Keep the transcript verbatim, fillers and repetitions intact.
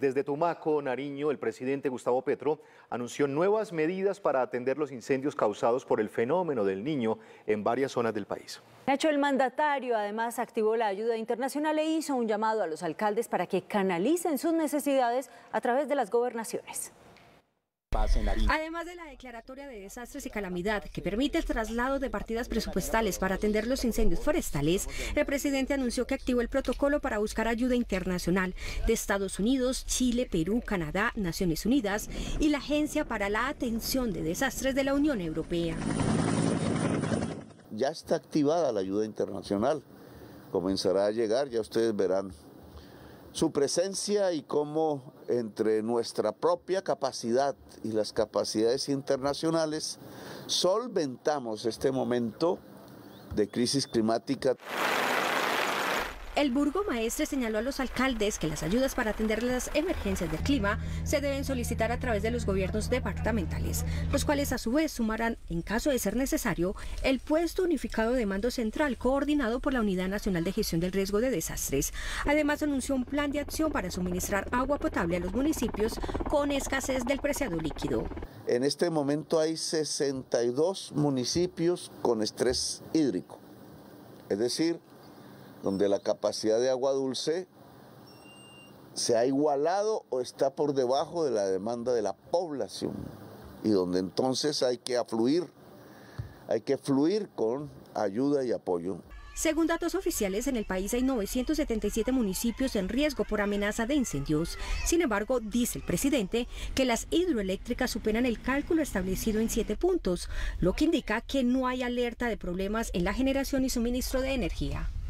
Desde Tumaco, Nariño, el presidente Gustavo Petro anunció nuevas medidas para atender los incendios causados por el fenómeno del Niño en varias zonas del país. Nacho, el mandatario además activó la ayuda internacional e hizo un llamado a los alcaldes para que canalicen sus necesidades a través de las gobernaciones. Además de la declaratoria de desastres y calamidad que permite el traslado de partidas presupuestales para atender los incendios forestales, el presidente anunció que activó el protocolo para buscar ayuda internacional de Estados Unidos, Chile, Perú, Canadá, Naciones Unidas y la Agencia para la Atención de Desastres de la Unión Europea. Ya está activada la ayuda internacional, comenzará a llegar, ya ustedes verán su presencia y cómo entre nuestra propia capacidad y las capacidades internacionales solventamos este momento de crisis climática. El burgomaestre señaló a los alcaldes que las ayudas para atender las emergencias del clima se deben solicitar a través de los gobiernos departamentales, los cuales a su vez sumarán, en caso de ser necesario, el puesto unificado de mando central coordinado por la Unidad Nacional de Gestión del Riesgo de Desastres. Además, anunció un plan de acción para suministrar agua potable a los municipios con escasez del preciado líquido. En este momento hay sesenta y dos municipios con estrés hídrico, es decir, donde la capacidad de agua dulce se ha igualado o está por debajo de la demanda de la población y donde entonces hay que afluir, hay que fluir con ayuda y apoyo. Según datos oficiales, en el país hay novecientos setenta y siete municipios en riesgo por amenaza de incendios. Sin embargo, dice el presidente que las hidroeléctricas superan el cálculo establecido en siete puntos, lo que indica que no hay alerta de problemas en la generación y suministro de energía.